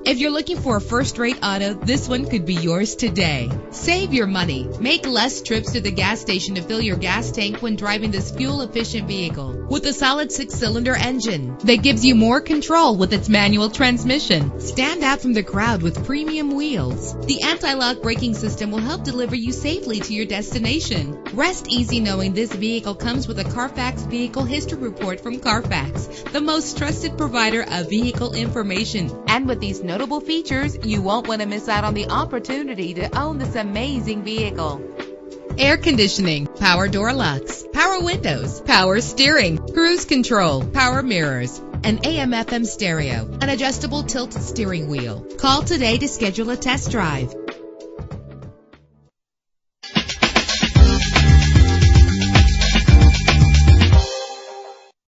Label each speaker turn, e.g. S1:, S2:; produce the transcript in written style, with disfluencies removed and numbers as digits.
S1: If you're looking for a first-rate auto, this one could be yours today. Save your money. Make less trips to the gas station to fill your gas tank when driving this fuel-efficient vehicle. With a solid 6-cylinder engine that gives you more control with its manual transmission. Stand out from the crowd with premium wheels. The anti-lock braking system will help deliver you safely to your destination. Rest easy knowing this vehicle comes with a Carfax Vehicle History Report from Carfax, the most trusted provider of vehicle information. And with these notable features, you won't want to miss out on the opportunity to own this amazing vehicle. Air conditioning, power door locks, power windows, power steering, cruise control, power mirrors, an AM/FM stereo, an adjustable tilt steering wheel. Call today to schedule a test drive.